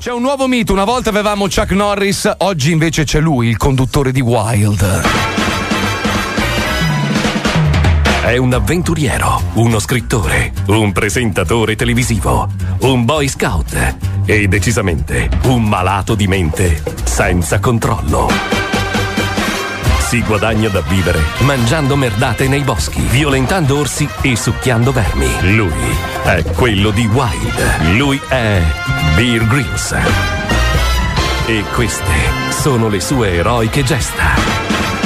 C'è un nuovo mito, una volta avevamo Chuck Norris, oggi invece c'è lui, il conduttore di Wild. È un avventuriero, uno scrittore, un presentatore televisivo, un boy scout e decisamente un malato di mente senza controllo. Si guadagna da vivere mangiando merdate nei boschi, violentando orsi e succhiando vermi. Lui è quello di Wild. Lui è Bear Grylls. E queste sono le sue eroiche gesta.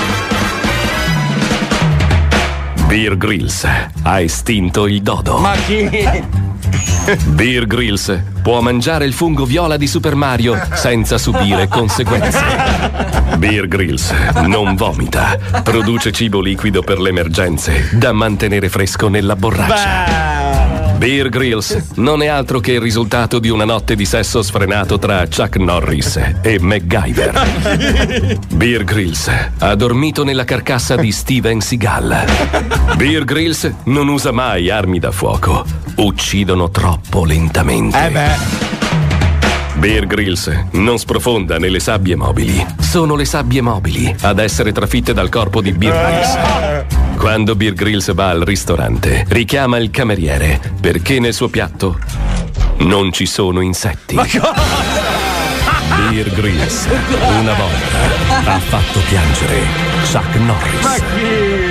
Bear Grylls ha estinto il dodo. Ma chi? Bear Grylls può mangiare il fungo viola di Super Mario senza subire conseguenze. Bear Grylls non vomita, produce cibo liquido per le emergenze da mantenere fresco nella borraccia. Bear Grylls non è altro che il risultato di una notte di sesso sfrenato tra Chuck Norris e MacGyver. Bear Grylls ha dormito nella carcassa di Steven Seagal. Bear Grylls non usa mai armi da fuoco, uccidono troppo lentamente. Bear Grylls non sprofonda nelle sabbie mobili. Sono le sabbie mobili ad essere trafitte dal corpo di Bear Grylls. Quando Bear Grylls va al ristorante, richiama il cameriere perché nel suo piatto non ci sono insetti. Ma cosa? Bear Grylls una volta ha fatto piangere Chuck Norris. Ma chi?